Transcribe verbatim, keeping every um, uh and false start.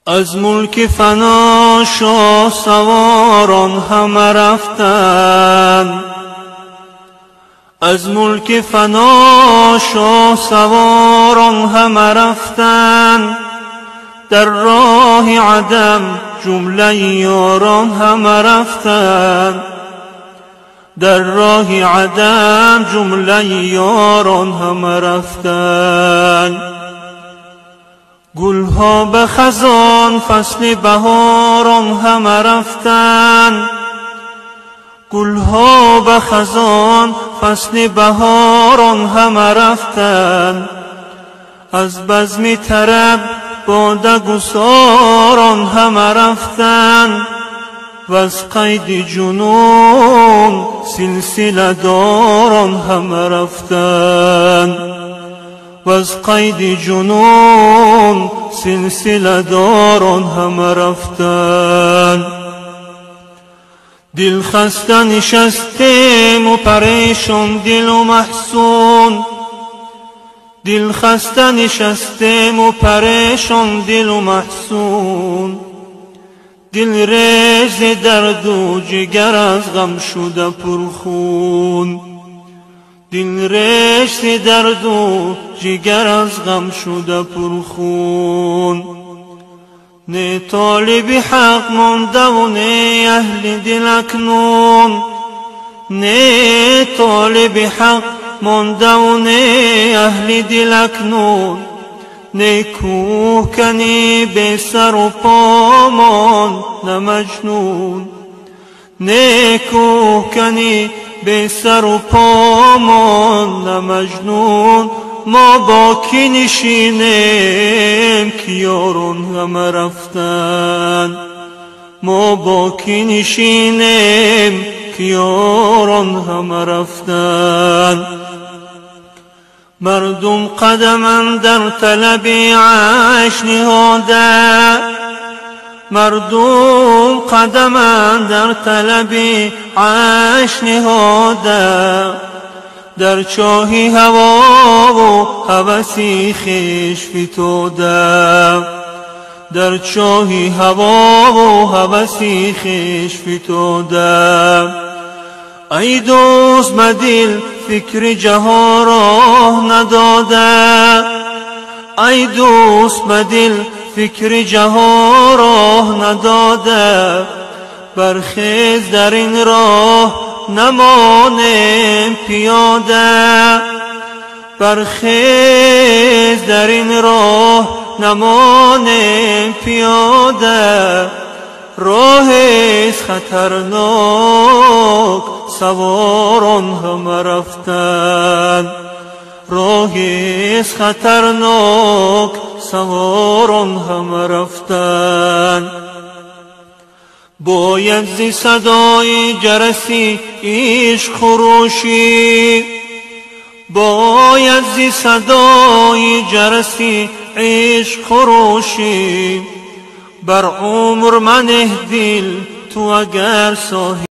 از ملک فنا شاه سواران همه رفتند، از ملک فنا شاه سواران همه رفتند، در راه عدم جمله یاران همه رفتند، در راه عدم جمله یاران همه رفتند. گلها به خزان فصل بهاران همه رفتند، گلها به خزان فصل بهاران همه رفتند، از بزم طرب باده گساران همه رفتند، و از قید جنون سلسله داران همه رفتند، و از قید جنون سلسله داران همه رفتند. دل خسته نشستیم و پریشان دل و محزون، دل خسته نشستیم و پریشان دل و محزون، دل ریز درد و جگر از غم شده پرخون، دل ریز درد و جگر از غم شده پرخون. نه طالب حق مانده و نه اهل دل اکنون، نه طالب حق مانده و نه اهل دل اکنون، نه کوه کنی به سر و پامان نه مجنون، نه کوه کنی به سر و پامان نه مجنون. ما با کی نشینیم که یاران همه رفتند، ما با کی نشینیم که یاران همه رفتند. مردم قدما در طلب عیش نهاده، مردم قدما در طلب عیش نهاده، در چاه هوا و هوسی خویش فتاده، در چاه هوا و هوسی خویش فتاده. ای دوست مدل فکر جهان راه نداده، ای دوست مدل فکر جهان راه نداده، برخیز در این راه نمانیم پیاده، برخیز در این راه نمانیم پیاده. راه خطرناک سواران همه رفتند، راه خطرناک سواران همه رفتند. باید زی صدای جرسی عشق خروشی، باید زی صدای جرسی عشق خروشی، بر عمر منه دل تو اگر صاحب